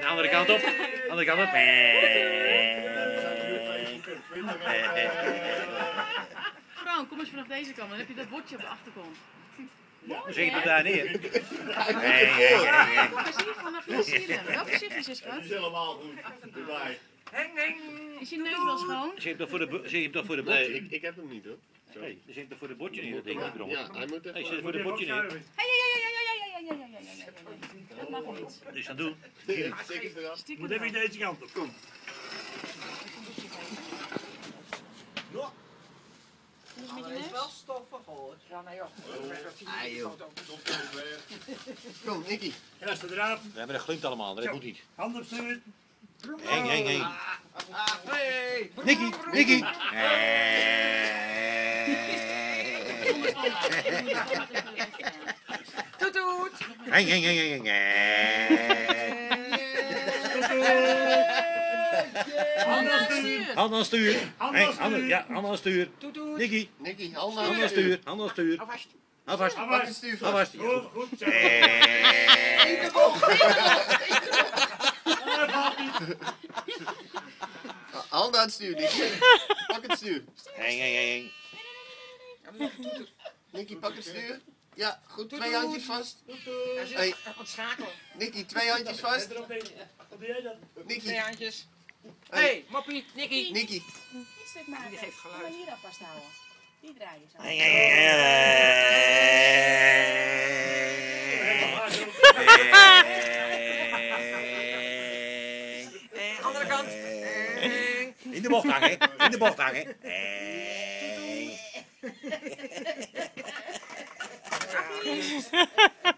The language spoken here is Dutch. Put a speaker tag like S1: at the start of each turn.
S1: andere kant op. Andere kant op.
S2: Frank, kom eens vanaf deze kant, dan heb je dat bordje op de achterkant.
S1: Dan zet je het daar neer.
S2: Kom eens hier vanaf links hier. Wel voorzichtig is schat.
S3: Dat is helemaal goed. Erbij.
S2: Is je neus wel schoon?
S1: Zet je hem toch voor de
S3: Nee,
S1: bordje?
S3: ik heb hem niet hoor.
S1: Nee, dan zet je hem toch voor de bordje neer, dat ding.
S3: Ja, hij moet
S1: Hey,
S3: even...
S1: zet het voor de bordje neer.
S2: Ja. Dat mag niet.
S1: Dus dan doen.
S3: Stickers eraf.
S4: Moet even deze kant op. Kom.
S5: Dat is wel stoffig hoor. Ja, nee joh.
S3: Kom, Nicky.
S4: Eerst eraf.
S1: Ja, maar dat glimt allemaal, dat moet niet.
S4: Handen op stuur.
S1: Heng.
S5: Hey!
S1: Nicky.
S5: Toet toet!
S1: Heng. Hand aan stuur. Ja, hand aan stuur.
S5: Toet toet!
S1: Nicky.
S3: Nicky,
S1: Hand aan stuur. Hand aan stuur.
S5: Alvast.
S1: Alvast.
S3: Pak het stuur vast.
S1: Alvast.
S4: Goed, goed zo.
S3: Handen aan het stuur, Nicky. Pak het stuur.
S1: Heng.
S3: Nicky, pak het stuur. Ja, goed. 2 handjes vast. Hey,
S5: Ontschakelen.
S3: Nicky, 2 handjes vast.
S4: Wat doe jij dat?
S3: Nicky,
S5: 2 handjes. Hey, Moppie, Nicky.
S3: Nicky.
S2: Stuk maken.
S5: Die geeft geluid.
S2: Maar hier aan vasthouden. Die draaien zo.
S5: Andere kant.
S1: In de bocht hangen. In de bocht hangen.
S2: Dag,